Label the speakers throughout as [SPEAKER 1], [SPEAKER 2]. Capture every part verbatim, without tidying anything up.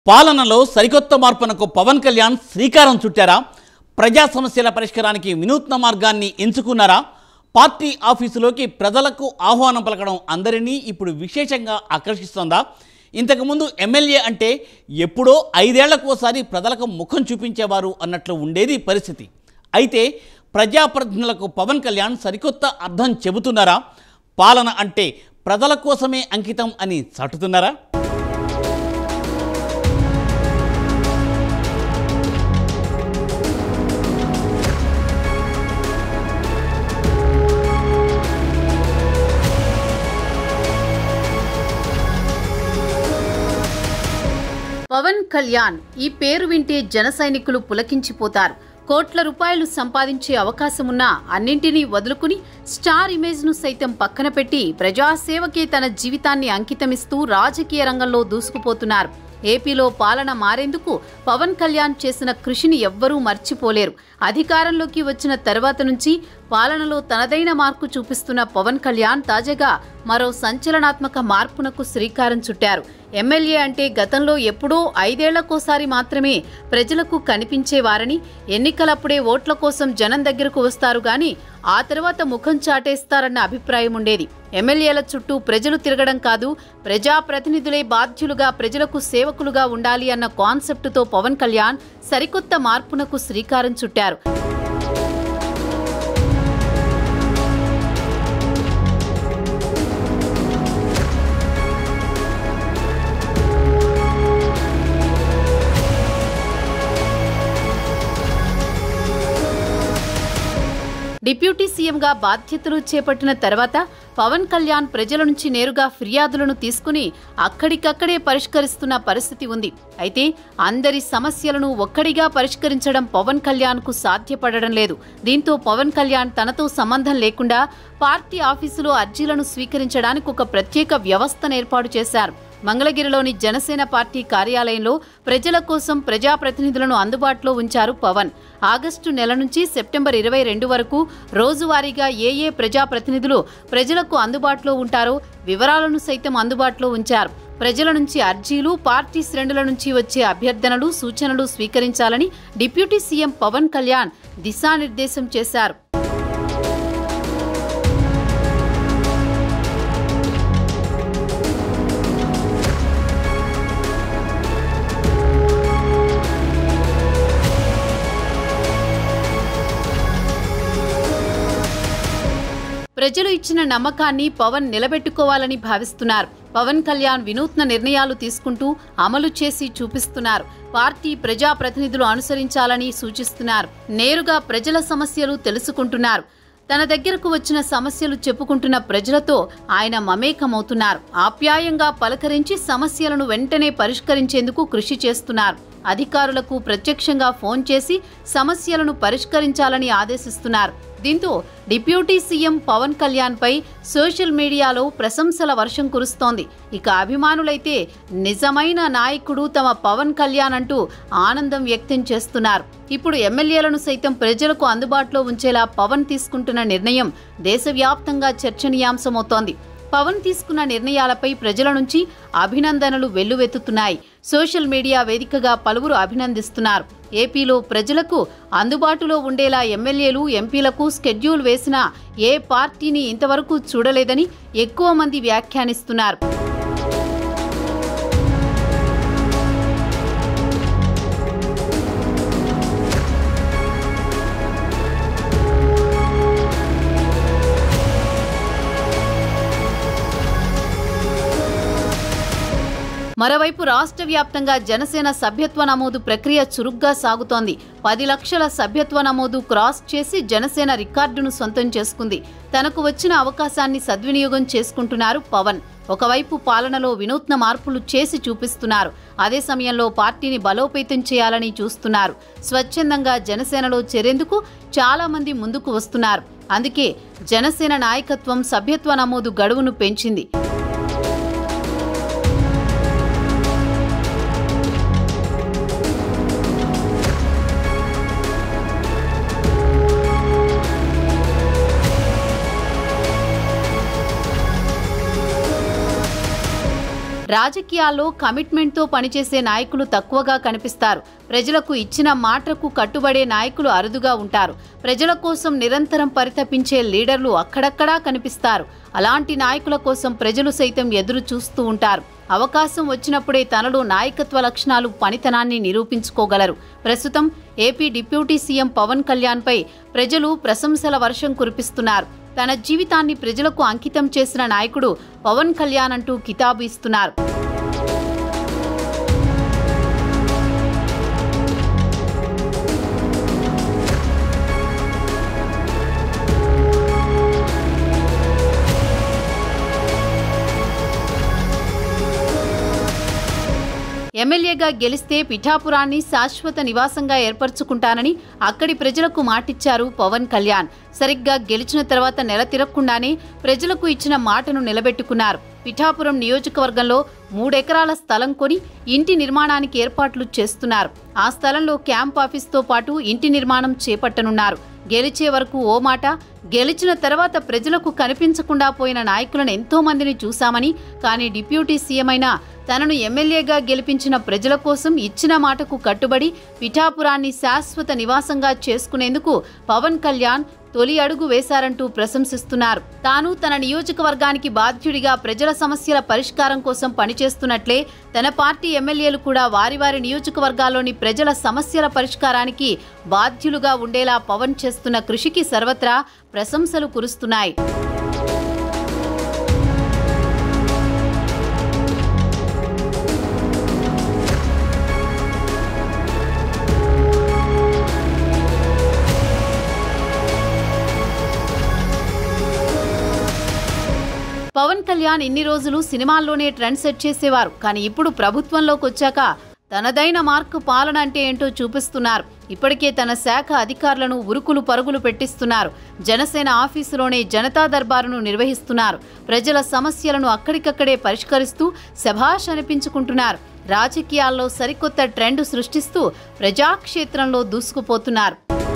[SPEAKER 1] పాలనలో సరికొత్త మార్పునకు పవన్ కళ్యాణ్ శ్రీకారం చుట్టారా? ప్రజా సమస్యల పరిష్కారానికి వినూత్న మార్గాన్ని ఎంచుకున్నారా? పార్టీ ఆఫీసులోకి ప్రజలకు ఆహ్వానం పలకడం అందరినీ ఇప్పుడు విశేషంగా ఆకర్షిస్తోందా? ఇంతకుముందు ఎమ్మెల్యే అంటే ఎప్పుడో ఐదేళ్లకోసారి ప్రజలకు ముఖం చూపించేవారు అన్నట్లు ఉండేది పరిస్థితి. అయితే ప్రజాప్రతినిధులకు పవన్ కళ్యాణ్ సరికొత్త అర్థం చెబుతున్నారా? పాలన అంటే ప్రజల కోసమే అంకితం అని చాటుతున్నారా?
[SPEAKER 2] పవన్ కళ్యాణ్ ఈ పేరు వింటే జన సైనికులు పులకించిపోతారు. కోట్ల రూపాయలు సంపాదించే అవకాశమున్నా అన్నింటినీ వదులుకుని స్టార్ ఇమేజ్ ను సైతం పక్కన పెట్టి ప్రజాసేవకే తన జీవితాన్ని అంకితమిస్తూ రాజకీయ రంగంలో దూసుకుపోతున్నారు. ఏపీలో పాలన మారేందుకు పవన్ కళ్యాణ్ చేసిన కృషిని ఎవ్వరూ మర్చిపోలేరు. అధికారంలోకి వచ్చిన తర్వాత నుంచి పాలనలో తనదైన మార్పు చూపిస్తున్న పవన్ కళ్యాణ్ తాజాగా మరో సంచలనాత్మక మార్పునకు శ్రీకారం చుట్టారు. ఎమ్మెల్యే అంటే గతంలో ఎప్పుడో ఐదేళ్లకోసారి మాత్రమే ప్రజలకు కనిపించేవారని, ఎన్నికలప్పుడే ఓట్ల కోసం జనం దగ్గరకు వస్తారు గాని ఆ తర్వాత ముఖం చాటేస్తారన్న అభిప్రాయం ఉండేది. ఎమ్మెల్యేల చుట్టూ ప్రజలు తిరగడం కాదు, ప్రజాప్రతినిధులే బాధ్యులుగా ప్రజలకు సేవకులుగా ఉండాలి అన్న కాన్సెప్టుతో పవన్ కళ్యాణ్ సరికొత్త మార్పునకు శ్రీకారం చుట్టారు. డిప్యూటీ సీఎంగా బాధ్యతలు చేపట్టిన తర్వాత పవన్ కళ్యాణ్ ప్రజల నుంచి నేరుగా ఫిర్యాదులను తీసుకుని అక్కడికక్కడే పరిష్కరిస్తున్న పరిస్థితి ఉంది. అయితే అందరి సమస్యలను ఒక్కడిగా పరిష్కరించడం పవన్ కళ్యాణ్ కు సాధ్యపడడం లేదు. దీంతో పవన్ కళ్యాణ్ తనతో సంబంధం లేకుండా పార్టీ ఆఫీసులో అర్జీలను స్వీకరించడానికి ఒక ప్రత్యేక వ్యవస్థను ఏర్పాటు చేశారు. మంగళగిరిలోని జనసేన పార్టీ కార్యాలయంలో ప్రజల కోసం ప్రజాప్రతినిధులను అందుబాటులో ఉంచారు పవన్. ఆగస్టు నెల నుంచి సెప్టెంబర్ ఇరవై రెండు వరకు రోజువారీగా ఏ ఏ ప్రజాప్రతినిధులు ప్రజలకు అందుబాటులో ఉంటారో వివరాలను సైతం అందుబాటులో ఉంచారు. ప్రజల నుంచి అర్జీలు, పార్టీ శ్రేణుల నుంచి వచ్చే అభ్యర్థనలు, సూచనలు స్వీకరించాలని డిప్యూటీ సీఎం పవన్ కళ్యాణ్ దిశానిర్దేశం చేశారు. ప్రజలు ఇచ్చిన నమ్మకాన్ని పవన్ నిలబెట్టుకోవాలని భావిస్తున్నారు. పవన్ కళ్యాణ్ వినూత్న నిర్ణయాలు తీసుకుంటూ అమలు చేసి చూపిస్తున్నారు. పార్టీ ప్రజాప్రతినిధులు అనుసరించాలని సూచిస్తున్నారు. నేరుగా ప్రజల సమస్యలు తెలుసుకుంటున్నారు. తన దగ్గరకు వచ్చిన సమస్యలు చెప్పుకుంటున్న ప్రజలతో ఆయన మమేకమవుతున్నారు. ఆప్యాయంగా పలకరించి సమస్యలను వెంటనే పరిష్కరించేందుకు కృషి చేస్తున్నారు. అధికారులకు ప్రత్యక్షంగా ఫోన్ చేసి సమస్యలను పరిష్కరించాలని ఆదేశిస్తున్నారు. దీంతో డిప్యూటీ సీఎం పవన్ కళ్యాణ్ పై సోషల్ మీడియాలో ప్రశంసల వర్షం కురుస్తోంది. ఇక అభిమానులైతే నిజమైన నాయకుడు తమ పవన్ కళ్యాణ్ అంటూ ఆనందం వ్యక్తం చేస్తున్నారు. ఇప్పుడు ఎమ్మెల్యేలను సైతం ప్రజలకు అందుబాటులో ఉంచేలా పవన్ తీసుకుంటున్న నిర్ణయం దేశవ్యాప్తంగా చర్చనీయాంశమవుతోంది. పవన్ తీసుకున్న నిర్ణయాలపై ప్రజల నుంచి అభినందనలు వెల్లువెత్తుతున్నాయి. సోషల్ మీడియా వేదికగా పలువురు అభినందిస్తున్నారు. ఏపీలో ప్రజలకు అందుబాటులో ఉండేలా ఎమ్మెల్యేలు, ఎంపీలకు స్కెడ్యూల్ వేసినా ఏ పార్టీని ఇంతవరకు చూడలేదని ఎక్కువ మంది వ్యాఖ్యానిస్తున్నారు. మరోవైపు రాష్ట్ర వ్యాప్తంగా జనసేన సభ్యత్వ నమోదు ప్రక్రియ చురుగ్గా సాగుతోంది. పది లక్షల సభ్యత్వ నమోదు క్రాస్ చేసి జనసేన రికార్డును సొంతం చేసుకుంది. తనకు వచ్చిన అవకాశాన్ని సద్వినియోగం చేసుకుంటున్నారు పవన్. ఒకవైపు పాలనలో వినూత్న మార్పులు చేసి చూపిస్తున్నారు. అదే సమయంలో పార్టీని బలోపేతం చేయాలని చూస్తున్నారు. స్వచ్ఛందంగా జనసేనలో చేరేందుకు చాలా మంది ముందుకు వస్తున్నారు. అందుకే జనసేన నాయకత్వం సభ్యత్వ నమోదు గడువును పెంచింది. రాజకీయాల్లో కమిట్మెంట్తో పనిచేసే నాయకులు తక్కువగా కనిపిస్తారు. ప్రజలకు ఇచ్చిన మాటకు కట్టుబడే నాయకులు అరుదుగా ఉంటారు. ప్రజల కోసం నిరంతరం పరితపించే లీడర్లు అక్కడక్కడా కనిపిస్తారు. అలాంటి నాయకుల కోసం ప్రజలు సైతం ఎదురు చూస్తూ ఉంటారు. అవకాశం వచ్చినప్పుడే తనలో నాయకత్వ లక్షణాలు, పనితనాన్ని నిరూపించుకోగలరు. ప్రస్తుతం ఏపీ డిప్యూటీ సీఎం పవన్ కళ్యాణ్పై ప్రజలు ప్రశంసల వర్షం కురిపిస్తున్నారు. తన జీవితాన్ని ప్రజలకు అంకితం చేసిన నాయకుడు పవన్ కళ్యాణ్ అంటూ కితాబు ఇస్తున్నారు. ఎమ్మెల్యేగా గెలిస్తే పిఠాపురాన్ని శాశ్వత నివాసంగా ఏర్పరచుకుంటానని అక్కడి ప్రజలకు మాటిచ్చారు పవన్ కళ్యాణ్. సరిగ్గా గెలిచిన తర్వాత నెల తిరగకుండానే ప్రజలకు ఇచ్చిన మాటను నిలబెట్టుకున్నారు. పిఠాపురం నియోజకవర్గంలో మూడెకరాల స్థలం కొని ఇంటి నిర్మాణానికి ఏర్పాట్లు చేస్తున్నారు. ఆ స్థలంలో క్యాంప్ ఆఫీస్తో పాటు ఇంటి నిర్మాణం చేపట్టనున్నారు. గెలిచే వరకు ఓ మాట, గెలిచిన తర్వాత ప్రజలకు కనిపించకుండా పోయిన నాయకులను ఎంతో మందిని చూశామని, కానీ డిప్యూటీ సీఎం అయినా తనను ఎమ్మెల్యేగా గెలిపించిన ప్రజల కోసం ఇచ్చిన మాటకు కట్టుబడి పిఠాపురాన్ని శాశ్వత నివాసంగా చేసుకునేందుకు పవన్ కళ్యాణ్ తొలి అడుగు వేశారంటూ ప్రశంసిస్తున్నారు. తాను తన నియోజకవర్గానికి బాధ్యుడిగా ప్రజల సమస్యల పరిష్కారం కోసం పనిచేస్తున్నట్లే తన పార్టీ ఎమ్మెల్యేలు కూడా వారి వారి నియోజకవర్గాల్లోని ప్రజల సమస్యల పరిష్కారానికి బాధ్యులుగా ఉండేలా పవన్ చేస్తున్న కృషికి సర్వత్రా ప్రశంసలు కురుస్తున్నాయి. పవన్ కళ్యాణ్ ఇన్ని రోజులు సినిమాల్లోనే ట్రెండ్ సెట్ చేసేవారు. కానీ ఇప్పుడు ప్రభుత్వంలోకి వచ్చాక తనదైన మార్కు పాలన అంటే ఏంటో చూపిస్తున్నారు. ఇప్పటికే తన శాఖ అధికారులను ఉరుకులు పరుగులు పెట్టిస్తున్నారు. జనసేన ఆఫీసులోనే జనతా దర్బారును నిర్వహిస్తున్నారు. ప్రజల సమస్యలను అక్కడికక్కడే పరిష్కరిస్తూ శభాష్ అనిపించుకుంటున్నారు. రాజకీయాల్లో సరికొత్త ట్రెండ్ సృష్టిస్తూ ప్రజాక్షేత్రంలో దూసుకుపోతున్నారు.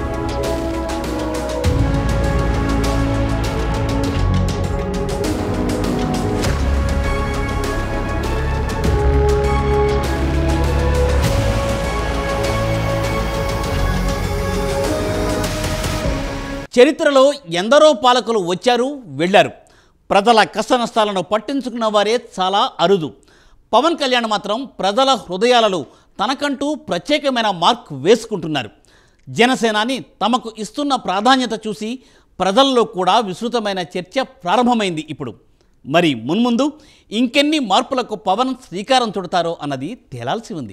[SPEAKER 1] చరిత్రలో ఎందరో పాలకులు వచ్చారు, వెళ్లారు. ప్రజల కష్ట నష్టాలను పట్టించుకున్న వారే చాలా అరుదు. పవన్ కళ్యాణ్ మాత్రం ప్రజల హృదయాలలో తనకంటూ ప్రత్యేకమైన మార్క్ వేసుకుంటున్నారు. జనసేనాని తమకు ఇస్తున్న ప్రాధాన్యత చూసి ప్రజల్లో కూడా విస్తృతమైన చర్చ ప్రారంభమైంది. ఇప్పుడు మరి మున్ముందు ఇంకెన్ని మార్పులకు పవన్ శ్రీకారం చుడతారో అన్నది తేలాల్సి ఉంది.